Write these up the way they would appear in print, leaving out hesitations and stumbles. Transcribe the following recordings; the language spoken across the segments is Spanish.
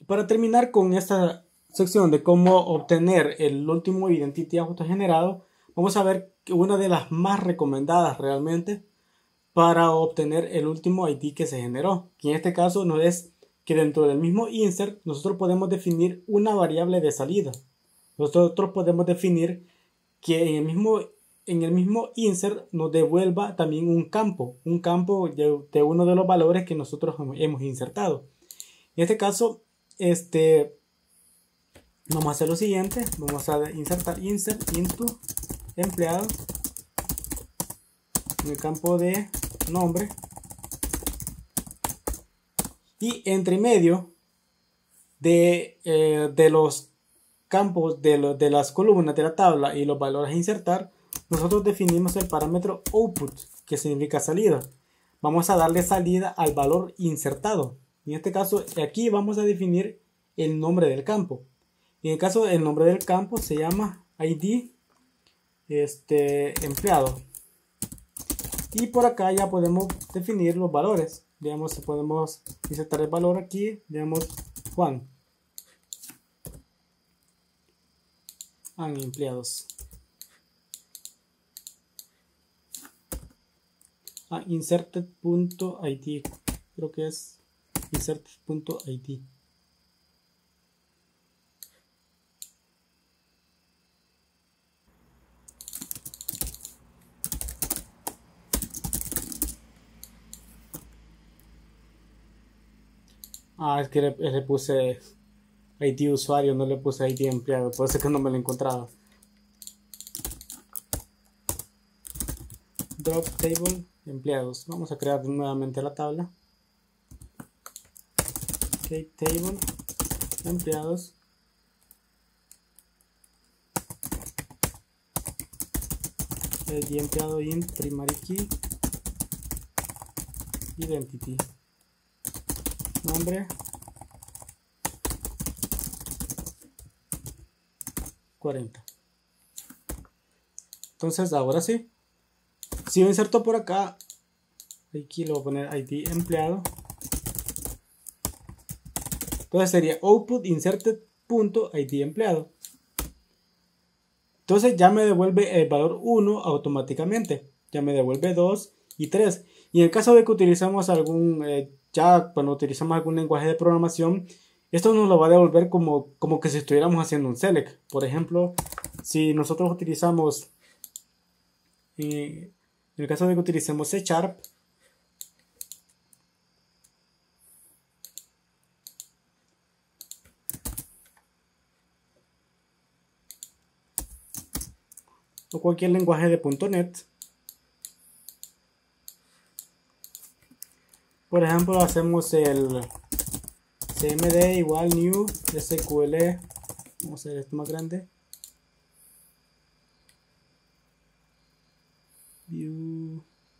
Para terminar con esta sección de cómo obtener el último identity autogenerado, vamos a ver que una de las más recomendadas realmente para obtener el último ID que se generó, que en este caso no es que dentro del mismo insert nosotros podemos definir una variable de salida. Nosotros podemos definir que en el mismo insert nos devuelva también un campo de uno de los valores que nosotros hemos insertado. En este caso, vamos a hacer lo siguiente, vamos a insertar insert into empleado en el campo de nombre, y entre medio de los campos de las columnas de la tabla y los valores a insertar, nosotros definimos el parámetro output, que significa salida. Vamos a darle salida al valor insertado. En este caso, aquí vamos a definir el nombre del campo. En el caso, el nombre del campo se llama ID empleado. Y por acá ya podemos definir los valores. Digamos, si podemos insertar el valor aquí, digamos Juan. Empleados. Inserted.id. Creo que es inserted.id. Es que le puse ID usuario, no le puse ID empleado, por eso es que no me lo encontraba. Drop table empleados. Vamos a crear nuevamente la tabla. Okay, table empleados. ID empleado int primary key identity. Nombre 40. Entonces ahora sí, si yo inserto por acá, aquí le voy a poner ID empleado, entonces sería output inserted.id empleado. Entonces ya me devuelve el valor 1 automáticamente, ya me devuelve 2 y 3. Y en el caso de que utilizamos cuando utilizamos algún lenguaje de programación, esto nos lo va a devolver como que si estuviéramos haciendo un select. Por ejemplo, si nosotros utilizamos, en el caso de que utilicemos C#, o cualquier lenguaje de .NET, por ejemplo, hacemos el cmd igual new sql, vamos a hacer esto más grande, view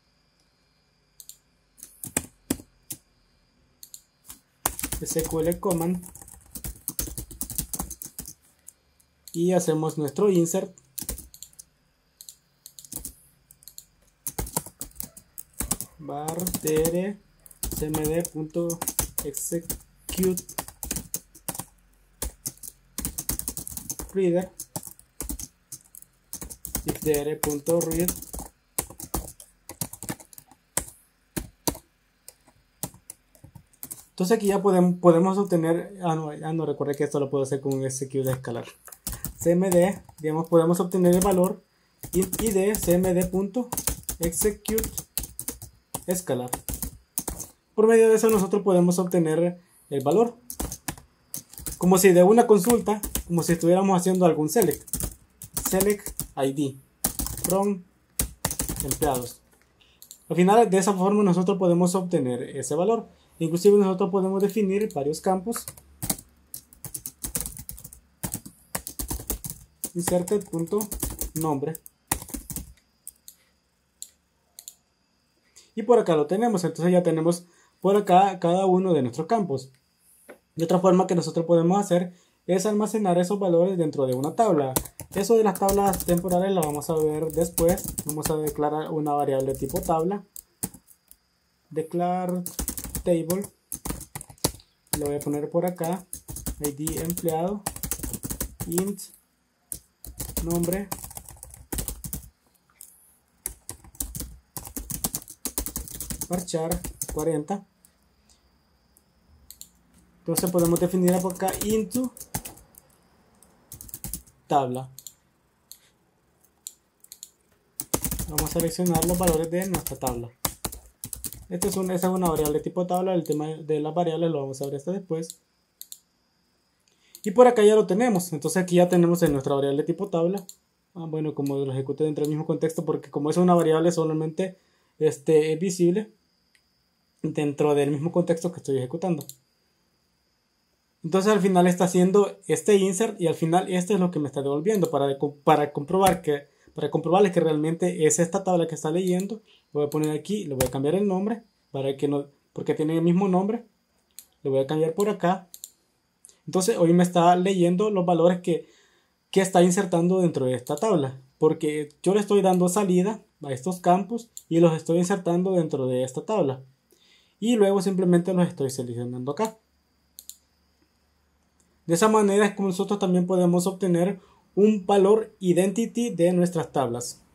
sql command, y hacemos nuestro insert var tr cmd.execute reader if dr.read. Entonces aquí ya podemos obtener, no recuerdo que esto lo puedo hacer con un execute escalar. cmd, digamos, podemos obtener el valor id cmd.execute escalar. Por medio de eso nosotros podemos obtener el valor, como si de una consulta, como si estuviéramos haciendo algún select id from empleados. Al final, de esa forma nosotros podemos obtener ese valor. Inclusive nosotros podemos definir varios campos. Inserted.nombre. Y por acá lo tenemos. Entonces ya tenemos por acá cada uno de nuestros campos. Y otra forma que nosotros podemos hacer es almacenar esos valores dentro de una tabla. Eso de las tablas temporales lo vamos a ver después. Vamos a declarar una variable tipo tabla. Declare table. Lo voy a poner por acá. id empleado, int nombre, varchar 40. Entonces podemos definir por acá into tabla. Vamos a seleccionar los valores de nuestra tabla. Esta es una variable tipo tabla. El tema de las variables lo vamos a ver hasta después. Y por acá ya lo tenemos. Entonces aquí ya tenemos en nuestra variable tipo tabla. Bueno, como lo ejecuté dentro del mismo contexto, porque como es una variable solamente es visible dentro del mismo contexto que estoy ejecutando. Entonces al final está haciendo este insert y al final esto es lo que me está devolviendo para comprobarles que realmente es esta tabla que está leyendo. Lo voy a poner aquí, le voy a cambiar el nombre para que no, porque tiene el mismo nombre. Le voy a cambiar por acá. Entonces hoy me está leyendo los valores que está insertando dentro de esta tabla, porque yo le estoy dando salida a estos campos y los estoy insertando dentro de esta tabla y luego simplemente los estoy seleccionando acá. De esa manera es como nosotros también podemos obtener un valor identity de nuestras tablas.